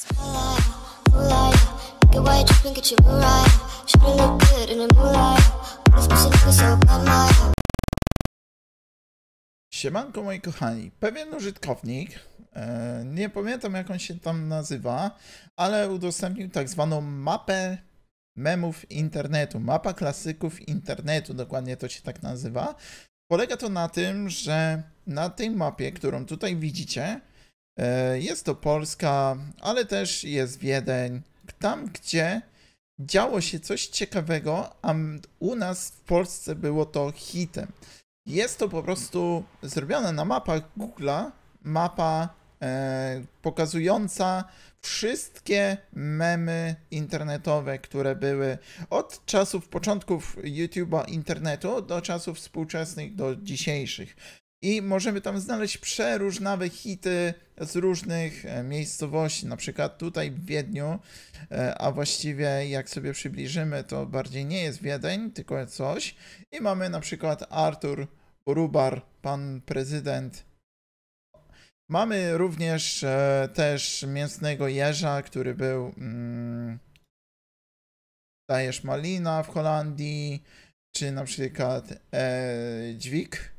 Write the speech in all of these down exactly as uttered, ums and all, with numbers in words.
Siemanko moi kochani, pewien użytkownik, e, nie pamiętam jak on się tam nazywa, ale udostępnił tak zwaną mapę memów internetu, mapa klasyków internetu, dokładnie to się tak nazywa. Polega to na tym, że na tej mapie, którą tutaj widzicie, e, jest to Polska, ale też jest Wiedeń, tam gdzie działo się coś ciekawego, a u nas w Polsce było to hitem. Jest to po prostu zrobione na mapach Google'a, mapa e, pokazująca wszystkie memy internetowe, które były od czasów początków YouTube'a internetu do czasów współczesnych, do dzisiejszych. I możemy tam znaleźć przeróżne hity z różnych miejscowości, na przykład tutaj w Wiedniu, a właściwie jak sobie przybliżymy, to bardziej nie jest Wiedeń, tylko coś. I mamy na przykład Artur Rubar, pan prezydent. Mamy również e, też mięsnego jeża, który był mm, dajesz Malina w Holandii, czy na przykład e, dźwig.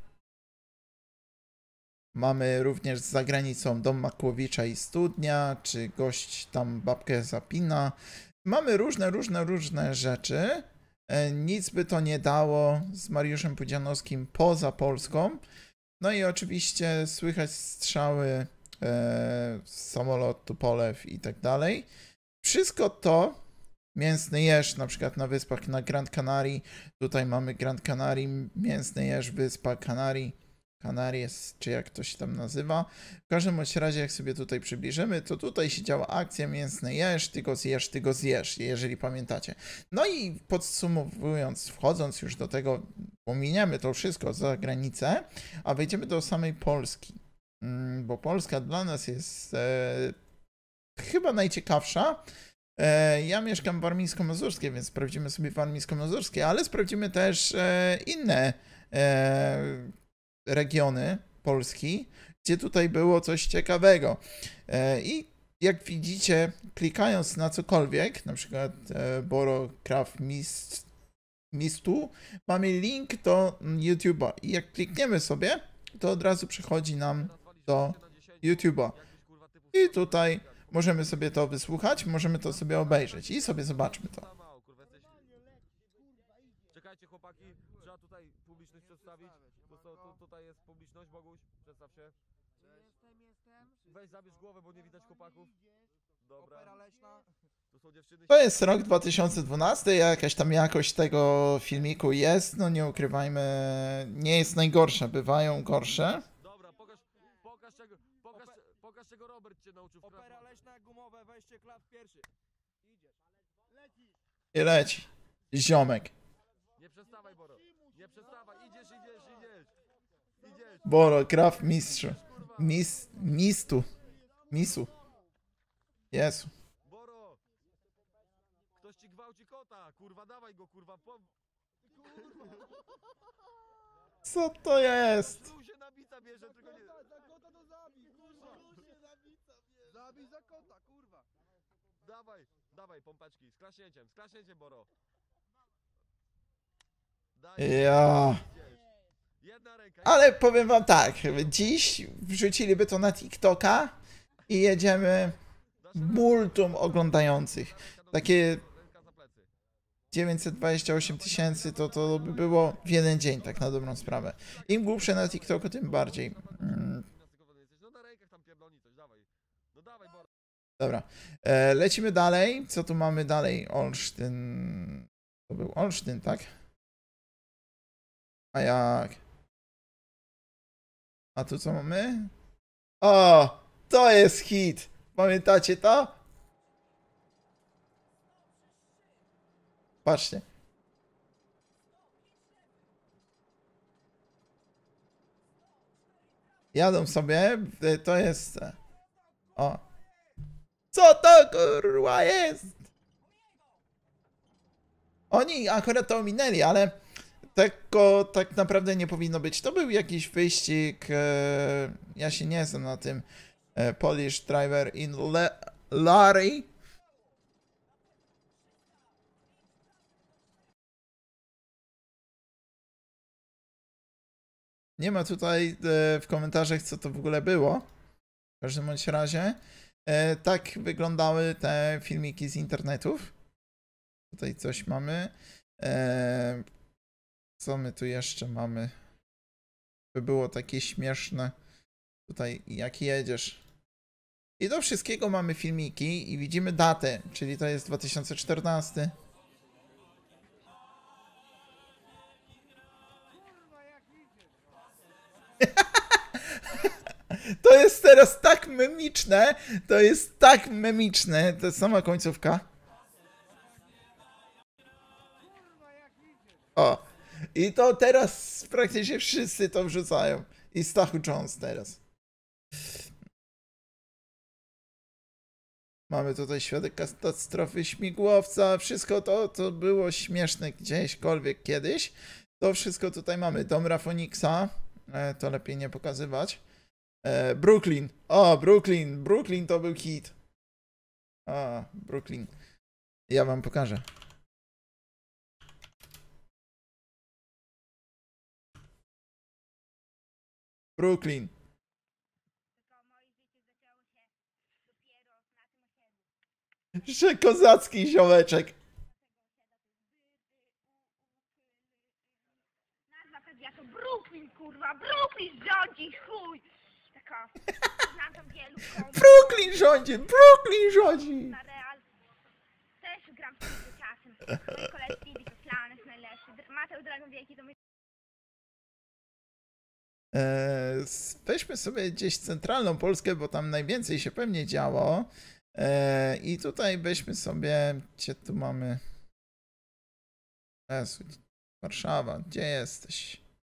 Mamy również za granicą dom Makłowicza i studnia, czy gość tam babkę zapina. Mamy różne, różne, różne rzeczy. E, nic by to nie dało z Mariuszem Pudzianowskim poza Polską. No i oczywiście słychać strzały, e, samolot, Tupolew i tak dalej. Wszystko to, mięsny jeż na przykład na wyspach na Grand Canaria, tutaj mamy Grand Canaria, mięsny jeż, wyspa Canarii, Canaries, czy jak to się tam nazywa. W każdym bądź razie, jak sobie tutaj przybliżymy, to tutaj się działa akcja mięsny jeż, ty go zjesz, ty go zjesz, jeżeli pamiętacie. No i podsumowując, wchodząc już do tego, pominiemy to wszystko za granicę, a wejdziemy do samej Polski. Bo Polska dla nas jest e, chyba najciekawsza. E, ja mieszkam w Warmińsko-Mazurskie, więc sprawdzimy sobie Warmińsko-Mazurskie, ale sprawdzimy też e, inne e, regiony Polski, gdzie tutaj było coś ciekawego. I jak widzicie, klikając na cokolwiek, na przykład Boro Craft Mist, Mistu, mamy link do YouTube'a i jak klikniemy sobie, to od razu przychodzi nam do YouTube'a. I tutaj możemy sobie to wysłuchać, możemy to sobie obejrzeć i sobie zobaczmy to. Czekajcie chłopaki, trzeba tutaj publiczność przedstawić. To, to, to, tutaj jest publiczność, Boguś, przedstaw się. Jestem, jestem. Weź zabierz głowę, bo nie widać chłopaków. Dobra. Opera leśna. To są dziewczyny. To jest rok dwa tysiące dwunasty, jakaś tam jakość tego filmiku jest, no nie ukrywajmy, nie jest najgorsza, bywają gorsze. Dobra, pokaż, pokaż czego, pokaż, pokaż czego Robert cię nauczył w Opera Krakowie. leśna, gumowe, wejście klap pierwszy. Idziesz. Leci. I leci. Ziomek. Nie przestawaj, Boro. Nie przestawaj, idziesz, idziesz, idziesz. Idziesz. Boro, Craft mistrz. Mis, mistu. Misu. Jezu. Boro! Ktoś ci gwałci kota, kurwa, dawaj go, kurwa, po... Co to jest? Tu się nabica bierze, tylko nie... Za kota to zabij, kurwa. się zabica, zabij za kota, kurwa. Dawaj, dawaj, pompeczki, z klaśnięciem, z klaśnięciem, Boro. Daj, Ja. idziesz. Jedna ręka. Ale powiem wam tak, dziś wrzuciliby to na TikToka i jedziemy multum oglądających. Takie Ręka za plecy. dziewięćset dwadzieścia osiem tysięcy to, to by było w jeden dzień, tak na dobrą sprawę. Im głupsze na TikToku, tym bardziej. Mm, No na rękach tam pierdolni coś, dawaj. No dawaj, Boro. dobra, e, lecimy dalej. Co tu mamy dalej? Olsztyn. To był Olsztyn, tak? A jak? A tu co mamy? O! To jest hit! Pamiętacie to? Patrzcie. Jadą sobie, to jest... O. Co to kurwa jest? Oni akurat to ominęli, ale tego tak naprawdę nie powinno być. To był jakiś wyścig, e, ja się nie znam na tym. E, Polish Driver in Le Larry. Nie ma tutaj e, w komentarzach, co to w ogóle było. W każdym bądź razie e, tak wyglądały te filmiki z internetów. Tutaj coś mamy. E, co my tu jeszcze mamy? By było takie śmieszne. Tutaj jak jedziesz. I do wszystkiego mamy filmiki i widzimy datę, czyli to jest dwa tysiące czternasty. To jest teraz tak memiczne, to jest tak memiczne, to jest sama końcówka. O, i to teraz praktycznie wszyscy to wrzucają. I Stachu Jones teraz. Mamy tutaj świadek katastrofy śmigłowca, wszystko to, co było śmieszne gdzieśkolwiek kiedyś. To wszystko tutaj mamy. Dom Rafoniksa, e, to lepiej nie pokazywać. E, Brooklyn, o Brooklyn, Brooklyn to był hit. A, Brooklyn. Ja wam pokażę. Brooklyn. Że kozacki ziomeczek. Nazwa pewnie to Brooklyn, kurwa, Brooklyn rządzi, chuj! Taka, znam tam wielu komów. Brooklyn rządzi, Brooklyn rządzi. Na Real też gram z czasem. Mój koleś Stevie to Slanes najlepszy. Mateusz Dragon Wielki to mój... Eee, weźmy sobie gdzieś centralną Polskę, bo tam najwięcej się pewnie działo. Eee, I tutaj weźmy sobie, gdzie tu mamy? Jezu, Warszawa, gdzie jesteś?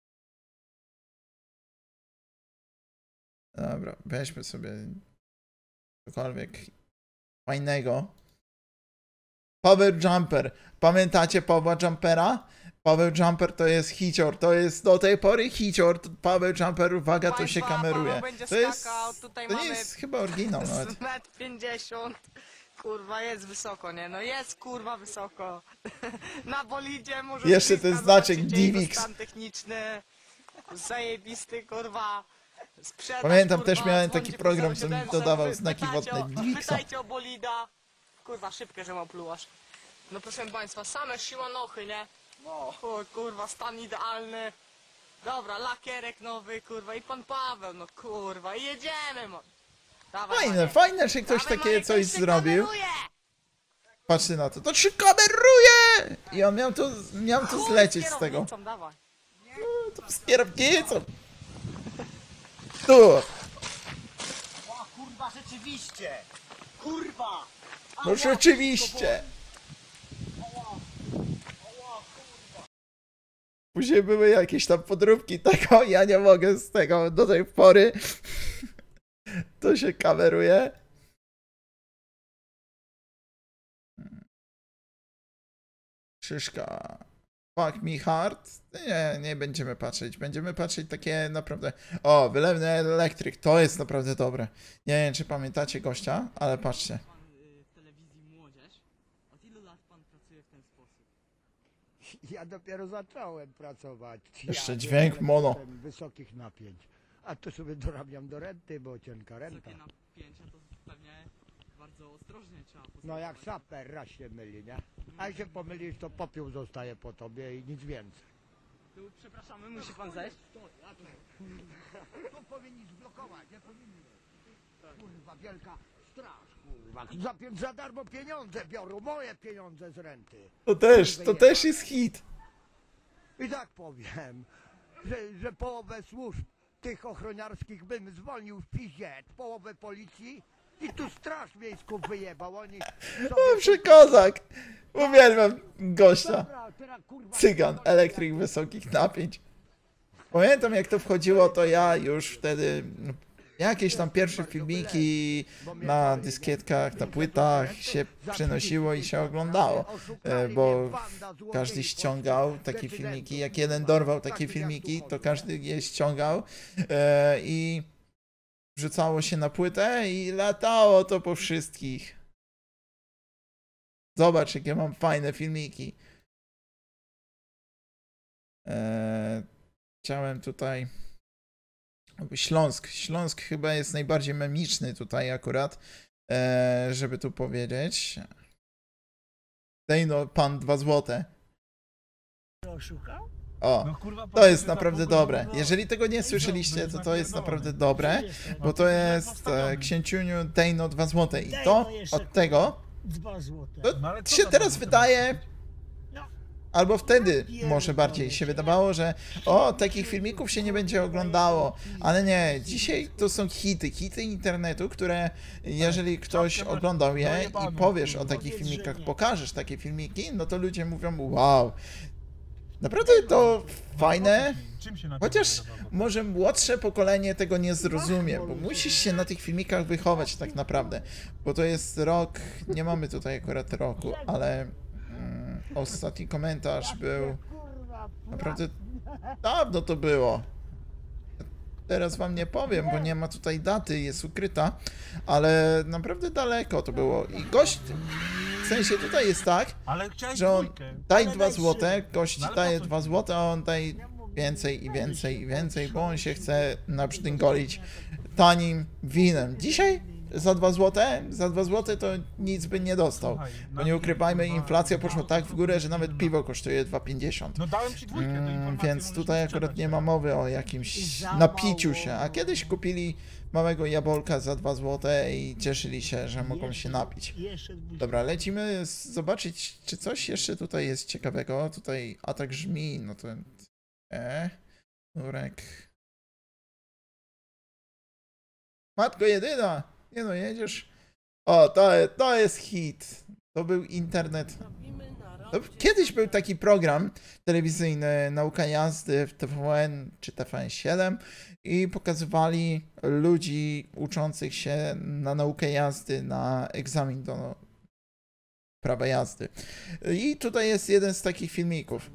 Dobra, weźmy sobie cokolwiek fajnego. Power Jumper. Pamiętacie Power Jumpera? Power Jumper to jest hicior, to jest do tej pory hicior. Power Jumper, uwaga, to się Państwa, kameruje. Paweł będzie To jest, skakał, tutaj to nie mamy jest chyba oryginał nawet. metr pięćdziesiąt. Kurwa, jest wysoko, nie? No jest kurwa wysoko. Na bolidzie może Jeszcze ten znaczek Divix. Stan techniczny. Zajebisty, kurwa. Sprzedaż, Pamiętam, kurwa, też miałem taki dzwońcie program, po co mi zero siedem, dodawał wy- znaki pytajcie wodne o- Divixa. Pytajcie o bolida. Kurwa, szybkę, że mam plułasz. No proszę państwa, same siłanochy, nie? No. O, kurwa, stan idealny. Dobra, lakierek nowy, kurwa, i pan Paweł, no kurwa, i jedziemy, mo. Dawaj, Fajne, Maniek. fajne, że ktoś Dawaj, takie Maniek, coś to się zrobił. kameruje! Patrzcie na to, to się kameruje! I on miał to, miał to Chuj, zlecieć z tego. kierownicą, dawaj. To z kierownicą. Tu! O kurwa, rzeczywiście! Kurwa! No rzeczywiście! Później były jakieś tam podróbki tego, ja nie mogę z tego do tej pory. To się kameruje. Szyszka. Fuck me hard. Nie, nie będziemy patrzeć. Będziemy patrzeć takie naprawdę... O, wylewny elektryk. To jest naprawdę dobre. Nie wiem, czy pamiętacie gościa, ale patrzcie. Pan y, w telewizji Młodzież. Od ilu lat pan pracuje w ten sposób? Ja dopiero zacząłem pracować. Jeszcze ja dźwięk byłem mono. Wysokich napięć. A to sobie dorabiam do renty, bo cienka renta. Wysokie napięcia to pewnie bardzo ostrożnie trzeba postępować. No jak saper raz się myli, nie? A jak się pomylisz, to popiół zostaje po tobie i nic więcej. Tu przepraszamy, musi pan zejść. To powinni zblokować, nie powinni. Kurwa, wielka straż, kurwa. Za, pi- za darmo pieniądze biorą, moje pieniądze z renty. To też, to też jest hit. I tak powiem, że, że połowę służb tych ochroniarskich bym zwolnił w piździe, połowę policji i tu straż miejską wyjebał. Oni Dobrze, kozak. Uwielbiam gościa. Dobra, teraz, kurwa, Cygan, elektryk wysokich napięć. Pamiętam, jak to wchodziło, to ja już wtedy jakieś tam pierwsze filmiki na dyskietkach, na płytach się przynosiło i się oglądało, e, bo każdy ściągał takie filmiki. Jak jeden dorwał takie filmiki, to każdy je ściągał e, i wrzucało się na płytę i latało to po wszystkich. Zobacz, jakie mam fajne filmiki. Eee, chciałem tutaj... Śląsk. Śląsk chyba jest najbardziej memiczny tutaj akurat, eee, żeby tu powiedzieć. Dej no, pan dwa złote. O, to jest naprawdę dobre. Jeżeli tego nie słyszeliście, to to jest naprawdę dobre, bo to jest e, księciuniu dej no dwa złote. I to od tego to się teraz wydaje, albo wtedy może bardziej się wydawało, że o, takich filmików się nie będzie oglądało, ale nie, dzisiaj to są hity, hity internetu, które jeżeli ktoś oglądał je i powiesz o takich filmikach, pokażesz takie filmiki, no to ludzie mówią wow, naprawdę to fajne, chociaż może młodsze pokolenie tego nie zrozumie, bo musisz się na tych filmikach wychować tak naprawdę, bo to jest rok, nie mamy tutaj akurat roku, ale mm, ostatni komentarz był, naprawdę dawno to było. Teraz wam nie powiem, bo nie ma tutaj daty, jest ukryta, ale naprawdę daleko to było i gość, w sensie tutaj jest tak, że on daj dwa złote, gość daje dwa złote, a on daje więcej i więcej i więcej, bo on się chce nabrzdęgolić tanim winem. Dzisiaj za dwa złote, za dwa złote to nic by nie dostał, bo nie ukrywajmy, inflacja poszła tak w górę, że nawet piwo kosztuje dwa pięćdziesiąt. Mm, więc tutaj akurat nie ma mowy o jakimś napiciu się, a kiedyś kupili małego jabolka za dwa złote i cieszyli się, że mogą się napić. Dobra, lecimy zobaczyć, czy coś jeszcze tutaj jest ciekawego. Tutaj atak żmi, no to... E, Nurek. Matko jedyna! Nie no, jedziesz. O, to, to jest hit. To był internet. To kiedyś był taki program telewizyjny Nauka jazdy w T V N czy T V N siedem i pokazywali ludzi uczących się na naukę jazdy, na egzamin do prawa jazdy. I tutaj jest jeden z takich filmików.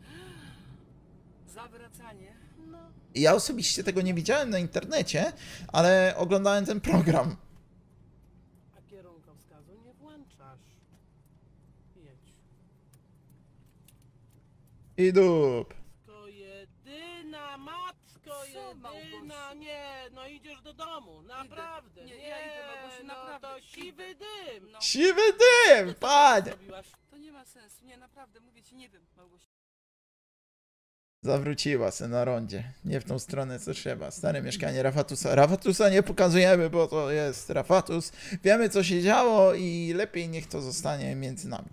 Zawracanie. No. Ja osobiście tego nie widziałem na internecie, ale oglądałem ten program. A kierunkowskazu nie włączasz. Jedź. I dup. Matko jedyna, matko jedyna, nie, no idziesz do domu, naprawdę, nie, nie, ja idę, Małgosiu, no naprawdę. To siwy dym, no. Siwy dym, panie! To nie ma sensu, nie, naprawdę, mówię ci, nie wiem, Małgosiu. Zawróciła se na rondzie. Nie w tą stronę, co trzeba. Stare mieszkanie Rafatusa. Rafatusa nie pokazujemy, bo to jest Rafatus. Wiemy, co się działo i lepiej niech to zostanie między nami.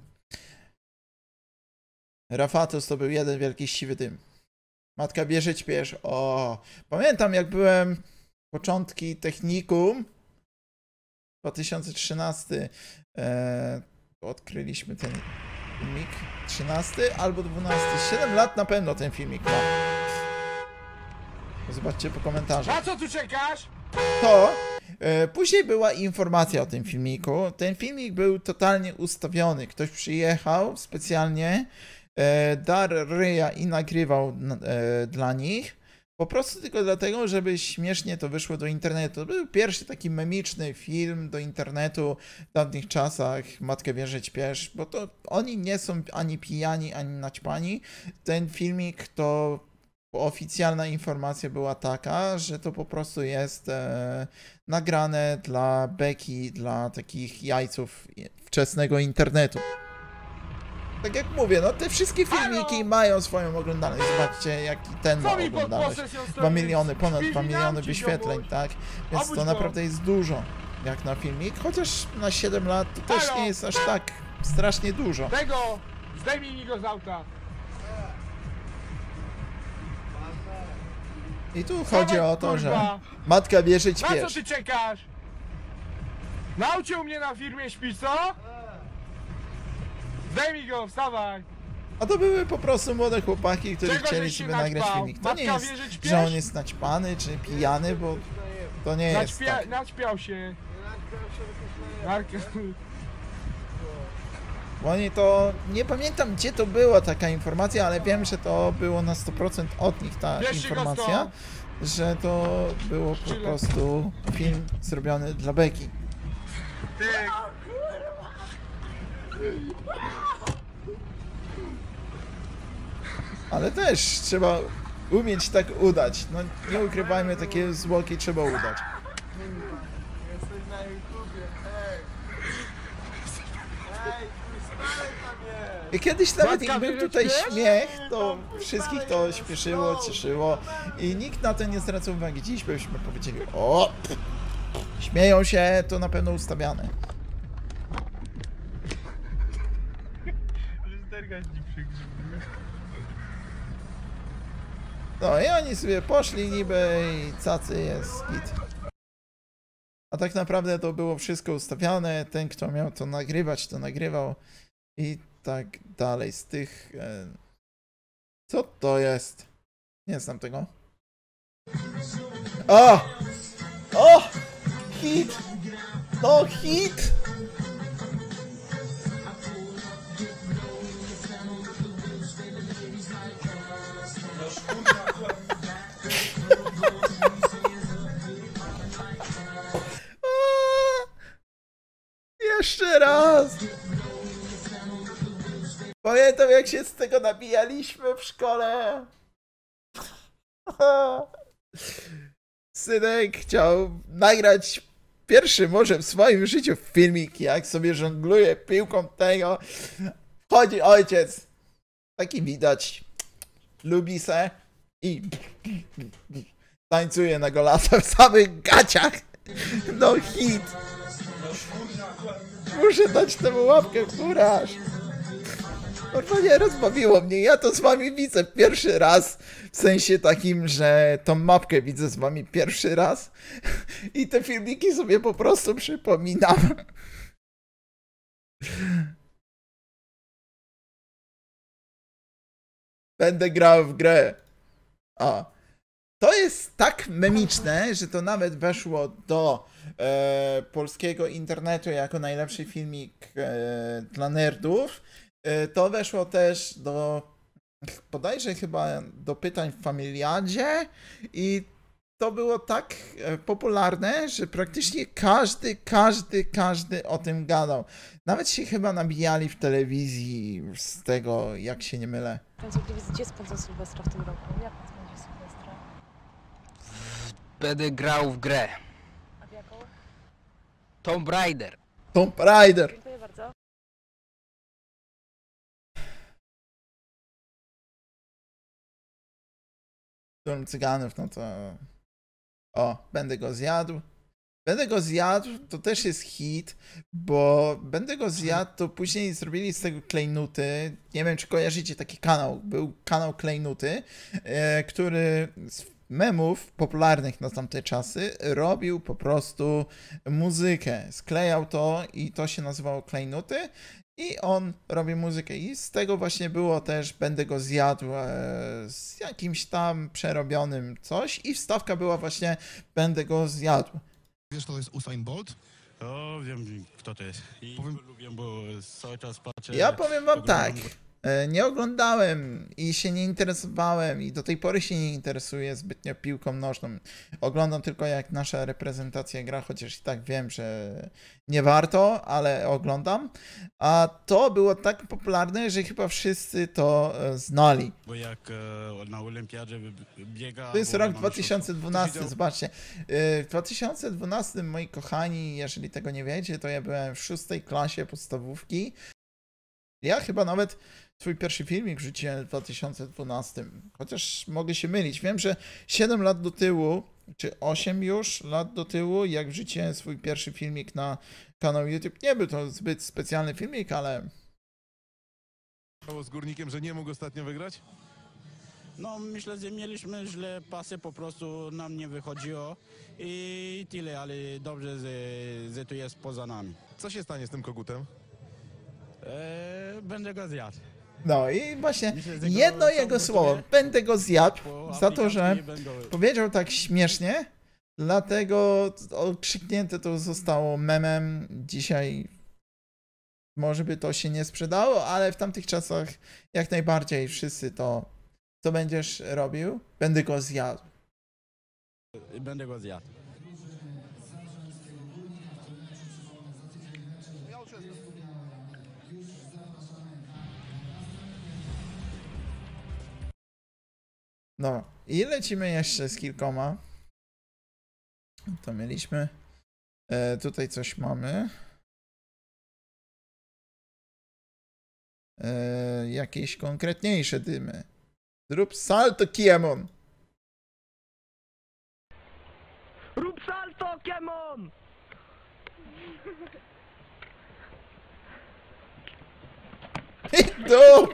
Rafatus to był jeden wielki siwy dym. Matka bierze ćpierz. O, pamiętam, jak byłem początki technikum. dwa tysiące trzynasty. E, odkryliśmy ten filmik. trzynasty albo dwunasty. siedem lat na pewno ten filmik ma. Zobaczcie po komentarzach. Na co tu czekasz? To e, później była informacja o tym filmiku. Ten filmik był totalnie ustawiony. Ktoś przyjechał specjalnie, e, dar ryja i nagrywał e, dla nich. Po prostu tylko dlatego, żeby śmiesznie to wyszło do internetu. To był pierwszy taki memiczny film do internetu w dawnych czasach. Matkę bierze ćpierz, bo to oni nie są ani pijani, ani naćpani. Ten filmik to oficjalna informacja była taka, że to po prostu jest e, nagrane dla beki, dla takich jajców wczesnego internetu. Tak jak mówię, no te wszystkie filmiki Halo? mają swoją oglądalność. Zobaczcie, jaki ten ma oglądalność. dwa miliony, ponad dwa miliony wyświetleń, tak? Więc to naprawdę jest dużo, jak na filmik. Chociaż na siedem lat to też nie jest aż tak strasznie dużo. Tego! Zdejmij mi go z auta! I tu chodzi o to, że matka bierze Na co ćpierz. ty czekasz? Nauczył mnie na firmie śpić, co? Zdejmij go, wstawaj! A to były po prostu młode chłopaki, którzy Czego chcieli żeś się sobie nagrać naćpał? filmik. To nie Matka jest, wie, że śpiesz? że on jest naćpany czy pijany, bo to nie jest Naćpia, tak. naćpiał się. Narka... Bo oni to, nie pamiętam gdzie to była taka informacja, ale wiem, że to było na sto procent od nich ta informacja, że to było po prostu film zrobiony dla beki. Ale też trzeba umieć tak udać. No nie ukrywajmy, takie zwłoki trzeba udać. Jesteś na YouTubie, ej! Ej, stary tam jest! I kiedyś nawet Matka, jak był wiesz, tutaj wiesz? śmiech, to wszystkich to śpieszyło, cieszyło i nikt na to nie zwracał uwagi. Dziś byśmy powiedzieli, o, pff, śmieją się, to na pewno ustawiane. No i oni sobie poszli niby i cacy jest git. A tak naprawdę to było wszystko ustawiane, ten kto miał to nagrywać, to nagrywał i tak dalej. Z tych... E... Co to jest? Nie znam tego. O! O! Hit! No hit! Jeszcze raz! Pamiętam jak się z tego nabijaliśmy w szkole. Synek chciał nagrać pierwszy może w swoim życiu filmik, jak sobie żongluje piłką tego. Chodzi ojciec. Taki widać. Lubi se i tańcuje na golasa w samych gaciach. No hit. Muszę dać temu łapkę w górę. Normalnie rozbawiło mnie. Ja to z wami widzę pierwszy raz. W sensie takim, że tą mapkę widzę z wami pierwszy raz. I te filmiki sobie po prostu przypominam. Będę grał w grę. A. To jest tak memiczne, że to nawet weszło do e, polskiego internetu jako najlepszy filmik e, dla nerdów. E, to weszło też do, bodajże chyba do pytań w Familiadzie i to było tak e, popularne, że praktycznie każdy, każdy, każdy o tym gadał. Nawet się chyba nabijali w telewizji z tego, jak się nie mylę. Gdzie spędzą Sylwestra w tym roku? Jak spędzi Sylwestra? Będę grał w grę. A w jaką? Tomb Raider. Tomb Raider. Dziękuję bardzo. Dom Cyganów, no to... O, będę go zjadł. Będę go zjadł, to też jest hit, bo będę go zjadł, to później zrobili z tego klejnuty. Nie wiem, czy kojarzycie taki kanał. Był kanał Klejnuty, e, który z memów popularnych na tamte czasy robił po prostu muzykę. Sklejał to i to się nazywało Klejnuty. I on robi muzykę i z tego właśnie było też będę go zjadł e, z jakimś tam przerobionym coś i wstawka była właśnie będę go zjadł. Wiesz, to jest Usain Bolt? O, wiem kto to jest. I Powiem- go lubię, bo cały czas patrzę. Ja powiem wam oglądam tak, go. e, nie oglądałem i się nie interesowałem i do tej pory się nie interesuję zbytnio piłką nożną. Oglądam tylko jak nasza reprezentacja gra, chociaż i tak wiem, że nie warto, ale oglądam. A to było tak popularne, że chyba wszyscy to e, znali. Bo jak e, na olimpiadzie b- biega... To jest bo rok na dwa tysiące dwunasty, widział- zobaczcie. Y, W dwa tysiące dwunastym, moi kochani, jeżeli tego nie wiecie, to ja byłem w szóstej klasie podstawówki. Ja chyba nawet swój pierwszy filmik wrzuciłem w dwa tysiące dwunastym, chociaż mogę się mylić. Wiem, że siedem lat do tyłu, czy osiem już lat do tyłu, jak wrzuciłem swój pierwszy filmik na kanał YouTube. Nie był to zbyt specjalny filmik, ale Z Górnikiem, że nie mógł ostatnio wygrać? No myślę, że mieliśmy źle pasy, po prostu nam nie wychodziło i tyle, ale dobrze, że, że tu jest poza nami. Co się stanie z tym kogutem? E, będę go zjadł. no i właśnie Myślę, że go jedno sam jego gotuję. słowo, będę go zjadł Po za to, że aplikacji będą- powiedział tak śmiesznie, dlatego okrzyknięte to zostało memem. Dzisiaj może by to się nie sprzedało, ale w tamtych czasach jak najbardziej wszyscy to, co będziesz robił? Będę go zjadł. Będę go zjadł. No i lecimy jeszcze z kilkoma. To mieliśmy. E, tutaj coś mamy. E, jakieś konkretniejsze dymy. Zrób salto, Kiemon! Rób salto, Kiemon! No!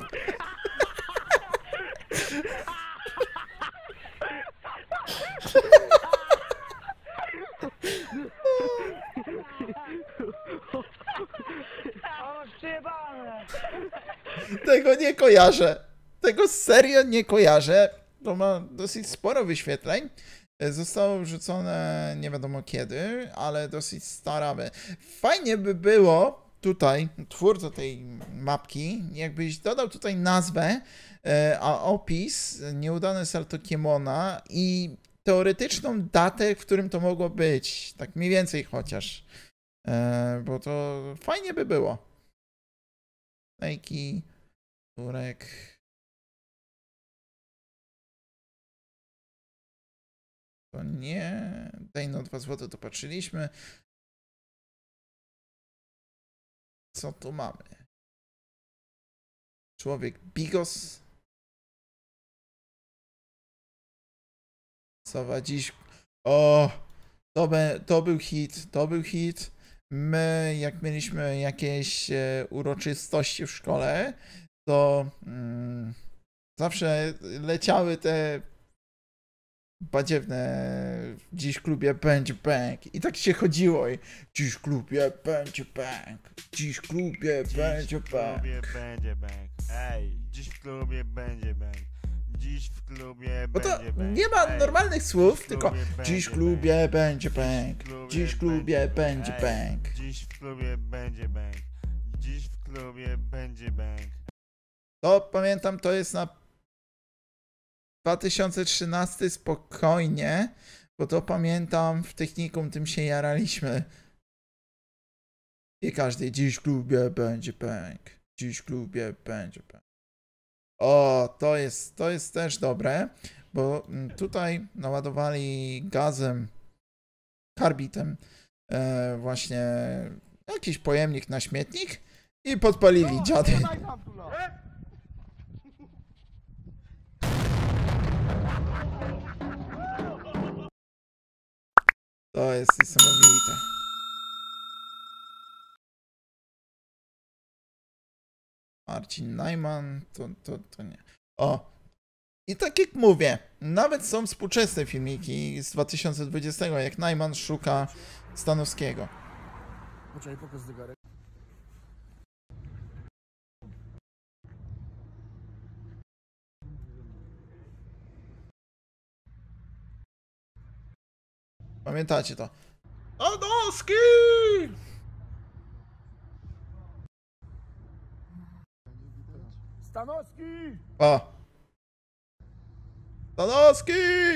Tego nie kojarzę. Tego serio nie kojarzę. To ma dosyć sporo wyświetleń. Zostało wrzucone nie wiadomo kiedy, ale dosyć starawe. Fajnie by było tutaj, twórca tej mapki, jakbyś dodał tutaj nazwę, a opis, nieudane salto Kiemona i teoretyczną datę, w którym to mogło być. Tak mniej więcej chociaż. Bo to fajnie by było. Nike, Turek. To nie. Daj no dwa złote, to patrzyliśmy. Co tu mamy? Człowiek Bigos. Sowa dziś. O! To, be, to był hit, to był hit. My, jak mieliśmy jakieś e, uroczystości w szkole, to mm, zawsze leciały te badziewne dziś w klubie będzie bang. I tak się chodziło i dziś w klubie będzie bang. Dziś w klubie dziś będzie w bang. klubie będzie bang. Ej, dziś w klubie będzie bang. Dziś w klubie Bo to będzie bang. nie ma Ej, normalnych słów, tylko będzie dziś w klubie bang. będzie bang. Dziś w klubie będzie Ej, bang. Dziś w klubie będzie bang. Dziś w klubie będzie bang. To pamiętam, to jest na dwa tysiące trzynasty spokojnie, bo to pamiętam, w technikum tym się jaraliśmy. I każdy dziś w klubie będzie bang. Dziś w klubie będzie bang. O, to jest, to jest też dobre, bo tutaj naładowali gazem, karbitem e, właśnie jakiś pojemnik na śmietnik i podpalili dziady. To jest niesamowite. Marcin Najman, to, to, to nie. O! I tak jak mówię, nawet są współczesne filmiki z dwa tysiące dwudziestego, jak Najman szuka Stanowskiego. Poczekaj, pokaż zegarek. Pamiętacie to? Stanowski! Stanowski! O! Stanowski!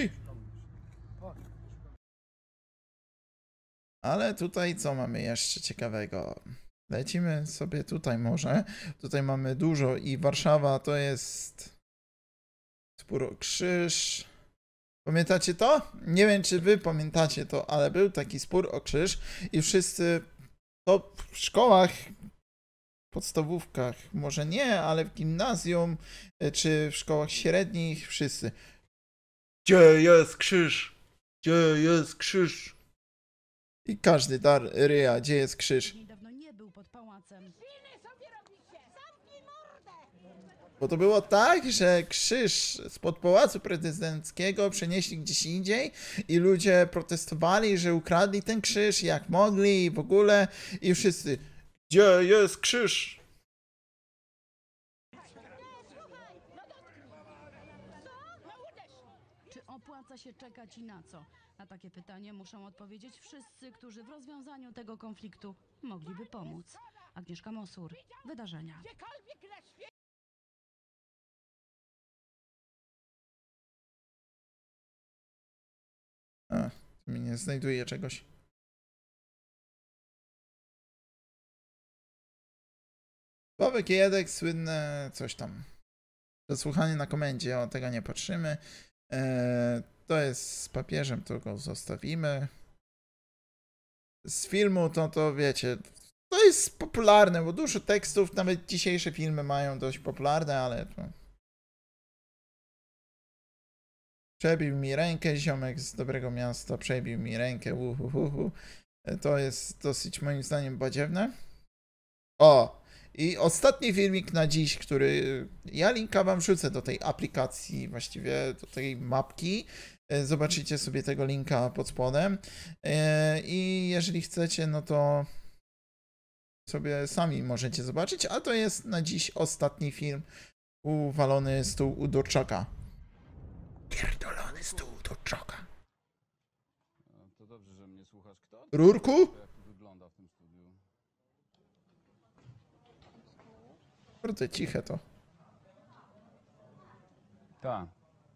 Ale tutaj co mamy jeszcze ciekawego? Lecimy sobie tutaj może. Tutaj mamy dużo i Warszawa to jest spór o krzyż. Pamiętacie to? Nie wiem, czy wy pamiętacie to, ale był taki spór o krzyż i wszyscy to w szkołach, podstawówkach, może nie, ale w gimnazjum czy w szkołach średnich wszyscy. Gdzie jest krzyż? Gdzie jest krzyż? I każdy dar ryja, gdzie jest krzyż? Niedawno nie był pod pałacem. Bo to było tak, że krzyż spod Pałacu Prezydenckiego przenieśli gdzieś indziej i ludzie protestowali, że ukradli ten krzyż jak mogli i w ogóle i wszyscy, gdzie jest krzyż? Czy opłaca się czekać i na co? Na takie pytanie muszą odpowiedzieć wszyscy, którzy w rozwiązaniu tego konfliktu mogliby pomóc. Agnieszka Mosur. Wydarzenia. A, mi nie znajduje czegoś. Sławek Jedek, słynne coś tam. Przesłuchanie na komendzie, o tego nie patrzymy. Eee, to jest z papieżem, to go zostawimy. Z filmu to, to wiecie, to jest popularne, bo dużo tekstów, nawet dzisiejsze filmy mają dość popularne, ale to... Przebił mi rękę, ziomek z dobrego miasta, przebił mi rękę, uhuhuhu. To jest dosyć moim zdaniem badziewne. O! I ostatni filmik na dziś, który ja linka wam wrzucę do tej aplikacji, właściwie do tej mapki. Zobaczycie sobie tego linka pod spodem. I jeżeli chcecie, no to sobie sami możecie zobaczyć, a to jest na dziś ostatni film. Uwalony stół u Dorczaka. Pierdolony stół u Dorczaka. To dobrze, że mnie słuchasz. Kto? Rurku? Jak to wygląda w tym studiu? Kurde, ciche to. Tak.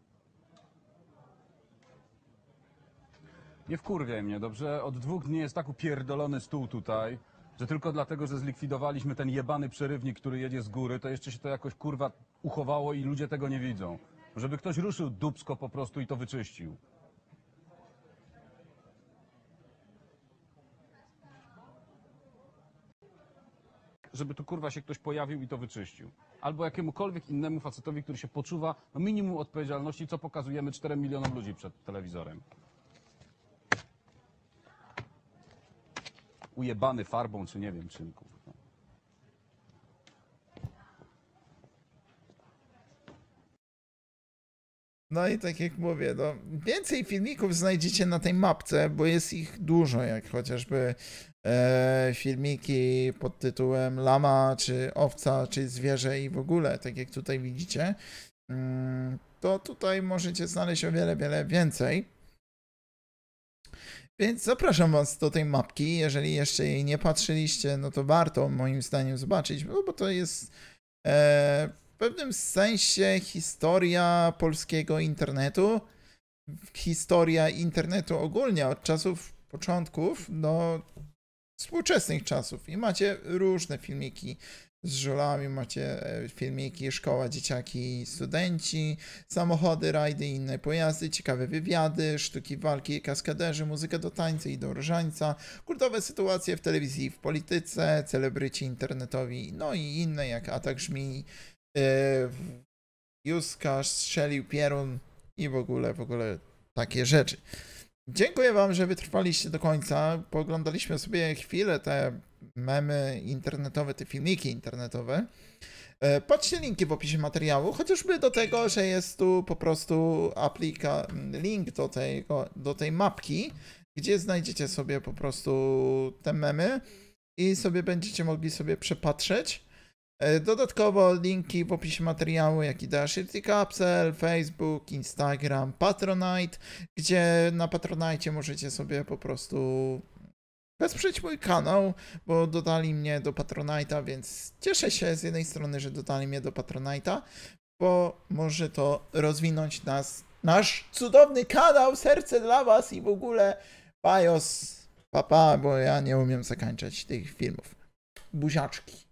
Nie wkurwiaj mnie, dobrze? Od dwóch dni jest tak upierdolony stół tutaj, że tylko dlatego, że zlikwidowaliśmy ten jebany przerywnik, który jedzie z góry, to jeszcze się to jakoś kurwa uchowało i ludzie tego nie widzą. Żeby ktoś ruszył dupsko po prostu i to wyczyścił. Żeby tu kurwa się ktoś pojawił i to wyczyścił. Albo jakiemukolwiek innemu facetowi, który się poczuwa no minimum odpowiedzialności, co pokazujemy czterem milionom ludzi przed telewizorem. Ujebany farbą, czy nie wiem czym, kurwa. No i tak jak mówię, no, więcej filmików znajdziecie na tej mapce, bo jest ich dużo, jak chociażby e, filmiki pod tytułem Lama, czy Owca, czy Zwierzę i w ogóle, tak jak tutaj widzicie, mm, to tutaj możecie znaleźć o wiele, wiele więcej. Więc zapraszam was do tej mapki, jeżeli jeszcze jej nie patrzyliście, no to warto moim zdaniem zobaczyć, no bo to jest... E, w pewnym sensie historia polskiego internetu, historia internetu ogólnie od czasów początków do współczesnych czasów. I macie różne filmiki z żulami, macie filmiki szkoła, dzieciaki, studenci, samochody, rajdy i inne pojazdy, ciekawe wywiady, sztuki walki, kaskaderzy, muzyka do tańca i do różańca, kultowe sytuacje w telewizji i w polityce, celebryci internetowi, no i inne jak Atak Żmii, Juska strzelił pierun i w ogóle, w ogóle takie rzeczy. Dziękuję wam, że wytrwaliście do końca. Poglądaliśmy sobie chwilę te memy internetowe, te filmiki internetowe. Patrzcie linki w opisie materiału, chociażby do tego, że jest tu po prostu aplika, link do, tego, do tej mapki, gdzie znajdziecie sobie po prostu te memy i sobie będziecie mogli sobie przepatrzeć. Dodatkowo linki w opisie materiału, jak i da Shirty Capsule, Facebook, Instagram, Patronite, gdzie na Patronite możecie sobie po prostu wesprzeć mój kanał, bo dodali mnie do Patronite'a, więc cieszę się z jednej strony, że dodali mnie do Patronite'a, bo może to rozwinąć nas, nasz cudowny kanał, serce dla was i w ogóle bajos, papa, bo ja nie umiem zakończać tych filmów. Buziaczki.